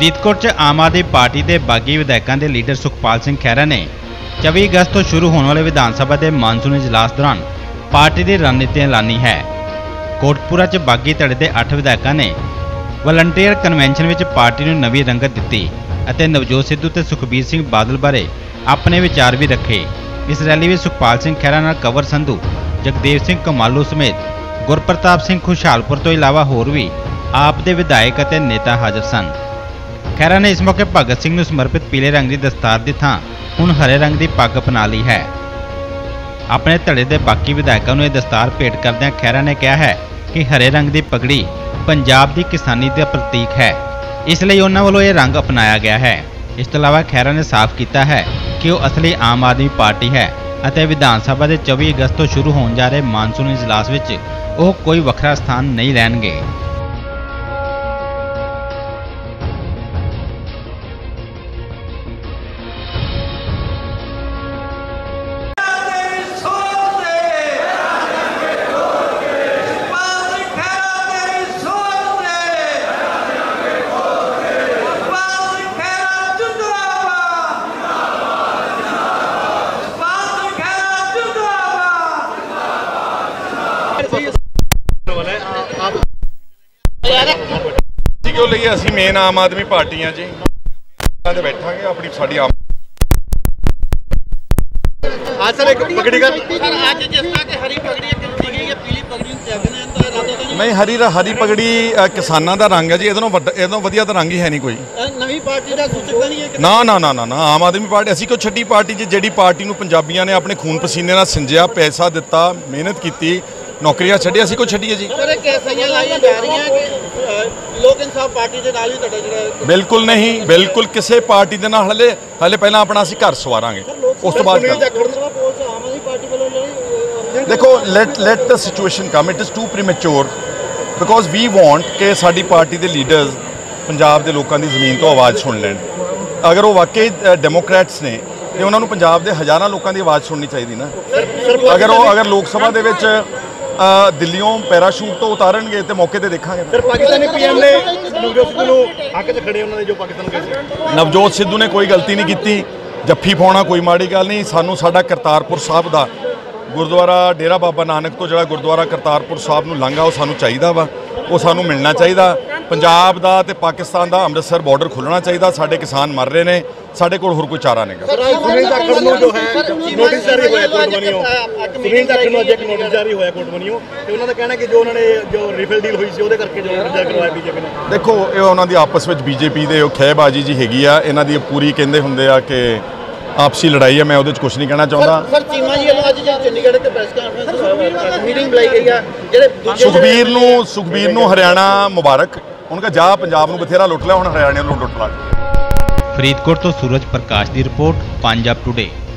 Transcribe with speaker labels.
Speaker 1: फरीदकोट च आम आदमी पार्टी के बागी विधायकों के लीडर सुखपाल सिंह खैरा ने 24 अगस्त तो शुरू होने वाले विधानसभा के मानसून इजलास दौरान पार्टी की रणनीति ऐलानी है। कोटपुरा च बागी धड़े के 8 विधायकों ने वलंटियर कन्वेंशन में पार्टी को नवी रंगत दी और नवजोत सिद्धू ते सुखबीर सिंह बादल बारे अपने विचार भी रखे। इस रैली में सुखपाल सिंह खैरा नाल कंवर संधू, जगदेव सिंह कमालू समेत गुरप्रताप सिंह खुशहालपुर तो इलावा होर भी आप दे विधायक और नेता हाजिर सन। खैरा ने इस मौके भगत सिंह नूं समर्पित पीले रंग की दस्तार की थां हुण हरे रंग की पग अपना ली है। अपने धड़े के बाकी विधायकों को यह दस्तार भेंट करदਿਆਂ खैरा ने कहा है कि हरे रंग की पगड़ी पंजाब की किसानी का प्रतीक है, इसलिए उन्होंने वालों यह रंग अपनाया गया है। इस तो इलावा खैरा ने साफ किया है कि वह असली आम आदमी पार्टी है और विधानसभा के 24 अगस्त तो शुरू होने जा रहे मानसून इजलास में वह कोई वखरा स्थान नहीं लैणगे।
Speaker 2: क्यों लिए असी मेन आम आदमी पार्टी हाँ जी बैठा अपनी साड़ी आम नहीं हरी पगड़ी किसानों का रंग है जी। इदों वधिया तो रंग ही है नहीं कोई। ना ना ना ना ना आम आदमी पार्टी असी कोई छड्डी पार्टी जी जिहड़ी पार्टी नूं पंजाबियों ने अपने खून पसीने नाल सिंजिया, पैसा दिता, मेहनत की, नौकरियां छड्डी, असी कोई छड्डी है जी। लोक इंसाफ पार्टी दे नाल ही बिल्कुल नहीं, बिल्कुल किसी पार्टी दे नाल हले पहला अपना असी घर सवारांगे उस तो बाद देखो let the situation come. It is too premature because we want कि साडी पार्टी के लीडर्स पंजाब के लोगों की जमीन तो आवाज़ सुन लैन। अगर वो वाकई डेमोक्रेट्स ने तो उन्होंने पंजाब के हज़ारों लोगों की आवाज़ सुननी चाहिए ना। अगर लोक सभा दे विच दिल्लियों पैराशूट तो उतारनगे तो मौके पर देखा। नवजोत सिद्धू ने कोई गलती नहीं की, जफ्फी पाउणा कोई माड़ी गल नहीं। सानू साडा करतारपुर साहब का गुरुद्वारा डेरा बाबा नानक तो जो गुरुद्वारा करतारपुर साहब नूं लांघा वो सानू चाहिए वा, वो सानू मिलना चाहिए। पंजाब का तो पाकिस्तान का अमृतसर बॉर्डर खुलना चाहिए। साडे किसान मर रहे हैं, साडे कोल होर कोई चारा नहीं। देखो ये उन्होंने आपस में बीजेपी के खैबाजी जी हैगी आ, इन्हां दी पूरी कहंदे हुंदे आ कि आपसी लड़ाई है। मैं उहदे कुछ नहीं कहना चाहता। सुखबीर नूं हरियाणा मुबारक, उनका जा पंजाब नूं बथेरा लुट लिया, हुण हरियाणे नूं लुट ला।
Speaker 1: फरीदकोट तो सूरज प्रकाश की रिपोर्ट, पंजाब टुडे।